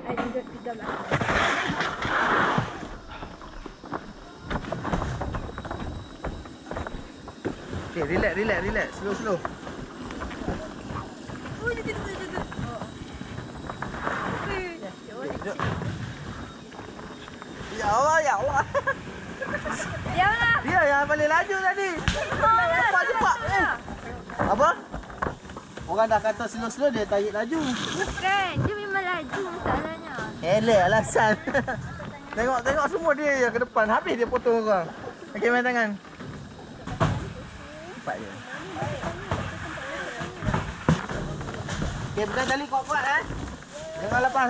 Okay, relax. Slow. Ya Allah. Dia yang paling laju tadi. Cepat. Apa? Orang dah kata slow dia tarik laju. Bukan, dia memang laju masalahnya. Elak alasan. Tengok semua dia yang ke depan. Habis dia potong orang. Okey, main tangan. Cepat je. Okey, pegang tali kuat-kuat Jangan lepas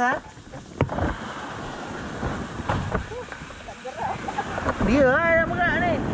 Dia yang berat ni.